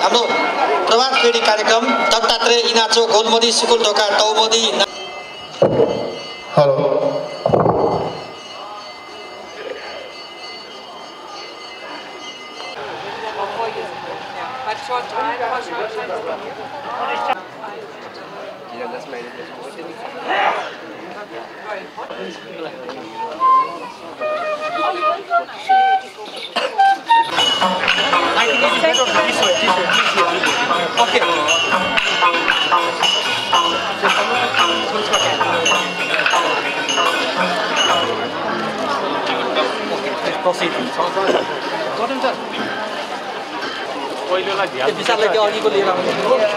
हाम्रो प्रभात फेरी कार्यक्रम दत्तात्रेय इनाचो गोलमोदी सुकुल ढोका तौमोदी। हेलो विशाललाई त्यो अघिको लिएर आउनु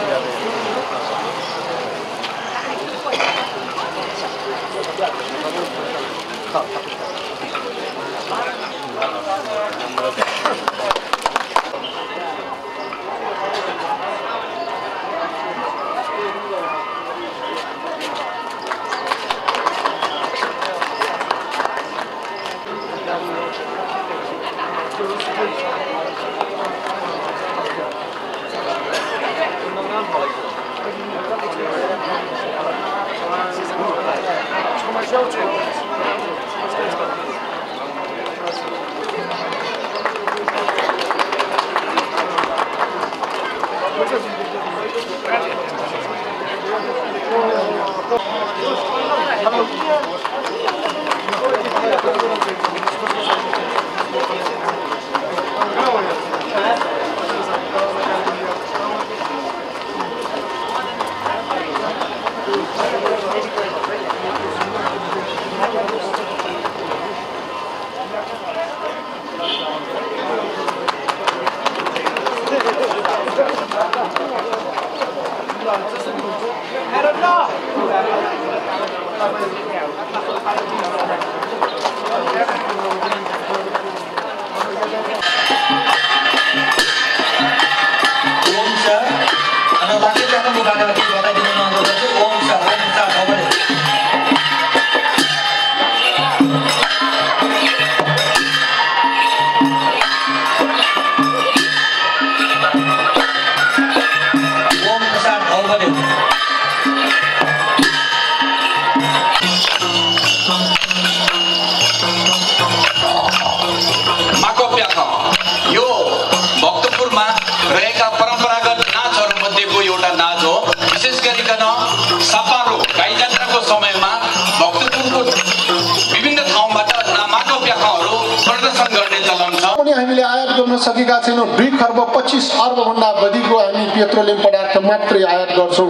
हामीले आयात गर्न सकेका छैनौं। 2 खर्ब 25 अर्ब भन्दा बढीको हामी पेट्रोलियम पदार्थ मात्रै आयात गर्छौं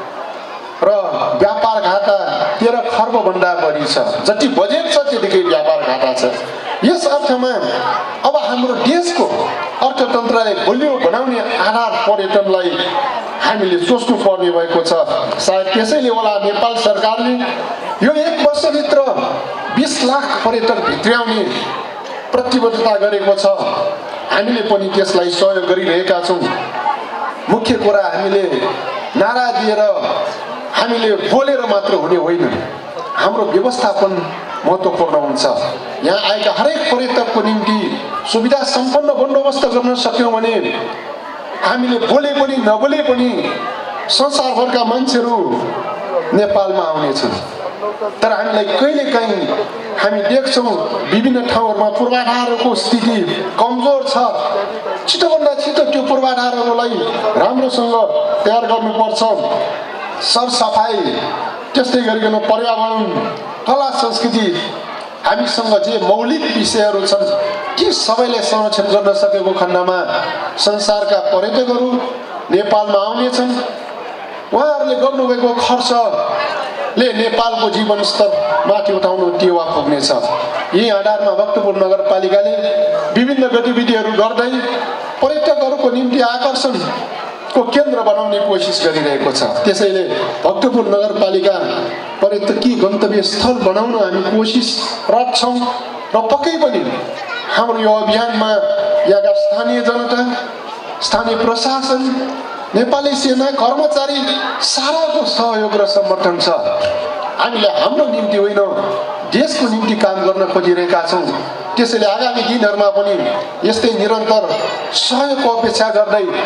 र व्यापार घाटा 13 खर्ब भन्दा बढी छ। जति बजेट छ त्यतिकै व्यापार घाटा छ। यस अर्थमा अब हाम्रो देशको अर्थतन्त्रलाई बलियो बनाउने आधार पर्यटनलाई हामीले सोच्नु पर्ने भएको छ। सायद त्यसैले होला नेपाल सरकारले यो 1 वर्षभित्र 20 लाख पर्यटक भित्र्याउने प्रतिबद्धता गरेको छ। हामीले पनि त्यसलाई सहयोग गरिरहेका छौं। मुख्य कुरा हामीले नारा दिएर हामीले बोलेर मात्र हुने होइन, हाम्रो व्यवस्थापन महत्त्वपूर्ण हुन्छ। यहाँ आएका हरेक पर्यटकको निम्ति सुविधा सम्पन्न बन्दोबस्त गर्न सक्यौं भने हामीले बोले पनि नबोले पनि संसारभरका मान्छेहरू नेपालमा आउनेछन्। तर हामीलाई कहिलेकाहीँ हामी देख्छौं विभिन्न ठाउँहरूमा पूर्वाधारको स्थिति कमजोर छ। छिटोभन्दा छिटो त्यो पूर्वाधारहरूलाई राम्रोसँग तयार गर्नुपर्छ। सरसफाई, त्यस्तै गरिकन पर्यावरण, कला संस्कृति, हामीसँग जे मौलिक विषयहरू छन् ती सबैलाई संरक्षण गर्न सकेको खण्डमा संसारका पर्यटकहरू नेपालमा आउनेछन्। उहाँहरूले गर्नुभएको खर्चले नेपालको जीवनस्तर माथि उठाउन टेवा पुग्नेछ। यही आधारमा भक्तपुर नगरपालिकाले विभिन्न गतिविधिहरू गर्दै पर्यटकहरूको निम्ति आकर्षणको केन्द्र बनाउने कोसिस गरिरहेको छ। त्यसैले भक्तपुर नगरपालिका पर्यटकीय गन्तव्य स्थल बनाउन हामी कोसिसरत छौं र पक्कै पनि हाम्रो यो अभियानमा यहाँका स्थानीय जनता, स्थानीय प्रशासन, नेपाली सेना, कर्मचारी साराको सहयोग र समर्थन छ। हामीले हाम्रो निम्ति होइन देशको निम्ति काम गर्न खोजिरहेका छौं। त्यसैले आगामी दिनहरुमा पनि यस्तै निरन्तर सहयोगको अपेक्षा गर्दै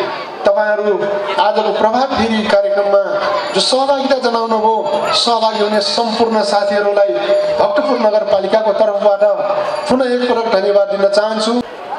तपाईहरु आजको प्रभात फेरी कार्यक्रममा जो सहभागिता जनाउनु भयो सहभागी हुने सम्पूर्ण साथीहरूलाई भक्तपुर नगरपालिकाको तर्फबाट पुनः एकपटक धन्यवाद दिन चाहन्छु।